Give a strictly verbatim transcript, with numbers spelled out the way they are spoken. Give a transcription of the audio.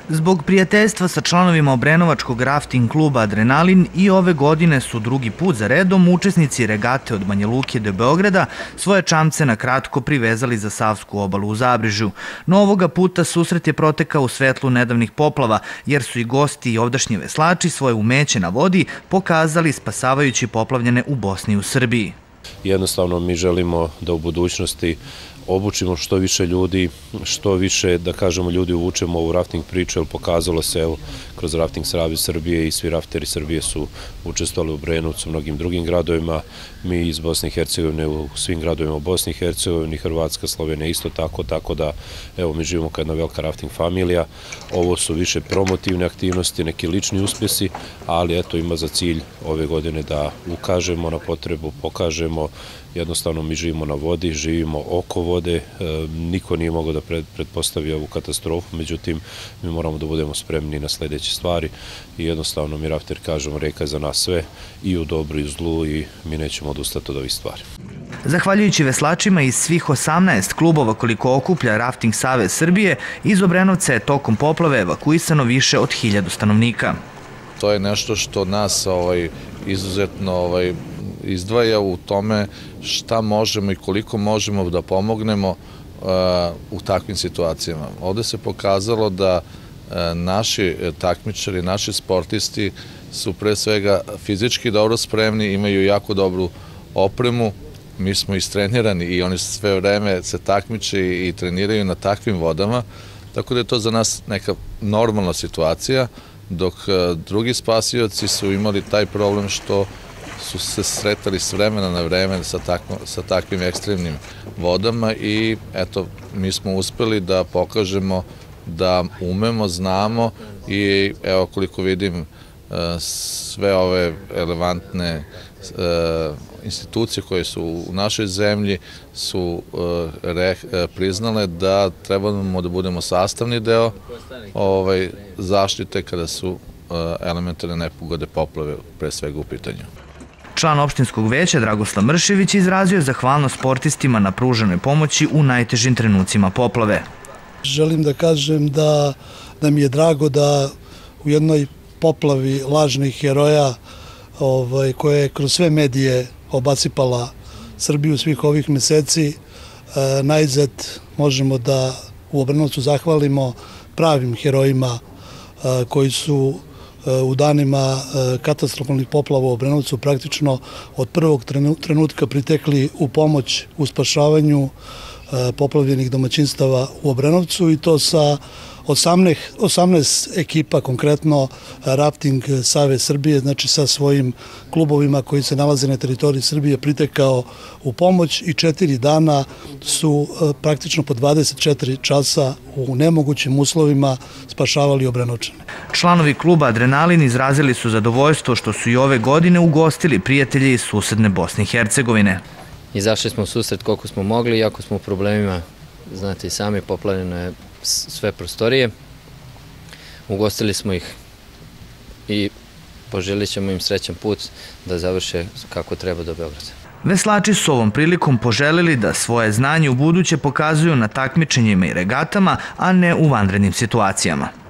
Zbog prijateljstva sa članovima obrenovačkog rafting kluba Adrenalin i ove godine su drugi put za redom učesnici regate od Banja Luke do Beograda svoje čamce na kratko privezali za Savsku obalu u Zabrižju. No ovoga puta susret je protekao u svetlu nedavnih poplava, jer su i gosti i ovdašnji veslači svoje umeće na vodi pokazali spasavajući poplavljene u Bosni i u Srbiji. Jednostavno mi želimo da u budućnosti obučimo što više ljudi, što više, da kažemo, ljudi uvučemo u rafting priču, jer pokazalo se, evo, kroz Rafting Savez Srbije i svi rafteri Srbije su učestvovali u Obrenovcu, mnogim drugim gradovima, mi iz Bosne i Hercegovine u svim gradovima u Bosni i Hercegovini, Hrvatska, Slovenija isto tako, tako da, evo, mi živimo kao jedna velika rafting familija. Ovo su više promotivne aktivnosti, neki lični uspjesi, ali eto, ima za cilj ove godine da ukažemo na potrebu, pokažemo. Jednostavno mi živimo na vodi, živimo oko vode, niko nije mogao da pretpostavi ovu katastrofu, međutim mi moramo da budemo spremni na sljedeće stvari i jednostavno mi rafteri kažemo reka je za nas sve i u dobru i u zlu i mi nećemo odustati od ovih stvari. Zahvaljujući veslačima iz svih osamnaest klubova koliko okuplja Rafting Savez Srbije, iz Obrenovca je tokom poplave evakuisano više od hiljadu stanovnika. To je nešto što nas ovaj, izuzetno ovaj, izdvaja u tome šta možemo i koliko možemo da pomognemo uh, u takvim situacijama. Ovde se pokazalo da uh, naši takmičari, naši sportisti su pre svega fizički dobro spremni, imaju jako dobru opremu, mi smo istrenirani i oni sve vreme se takmiče i treniraju na takvim vodama, tako da je to za nas neka normalna situacija, dok uh, drugi spasioci su imali taj problem što su se sretali s vremena na vreme sa, takvo, sa takvim ekstremnim vodama i eto, mi smo uspeli da pokažemo da umemo, znamo i evo koliko vidim sve ove relevantne institucije koje su u našoj zemlji su priznale da trebamo da budemo sastavni deo ovaj, zaštite kada su elementarne nepogode, poplave pre svega u pitanju. Član opštinskog veća Dragoslav Mršević izrazio je zahvalnost sportistima na pruženoj pomoći u najtežim trenucima poplave. Želim da kažem da, da mi je drago da u jednoj poplavi lažnih heroja ovaj, koja je kroz sve medije obasipala Srbiju svih ovih meseci, eh, najzad možemo da u Obrenovcu zahvalimo pravim herojima eh, koji su u danima katastrofalnih poplava u Obrenovcu praktično od prvog trenutka pritekli u pomoć u spašavanju poplavljenih domaćinstava u Obrenovcu i to sa osamnaest ekipa, konkretno Rafting Savez Srbije, znači sa svojim klubovima koji se nalaze na teritoriji Srbije pritekao u pomoć i četiri dana su praktično po dvadeset četiri časa u nemogućim uslovima spašavali Obrenovčane. Članovi kluba Adrenalin izrazili su zadovoljstvo što su i ove godine ugostili prijatelje iz susedne Bosne i Hercegovine. Izašli smo u susret koliko smo mogli, iako smo u problemima, znate i sami, poplavljeno je sve prostorije. Ugostili smo ih i poželit ćemo im srećan put da završe kako treba do Beograda. Veslači su ovom prilikom poželili da svoje znanje u buduće pokazuju na takmičenjima i regatama, a ne u vanrednim situacijama.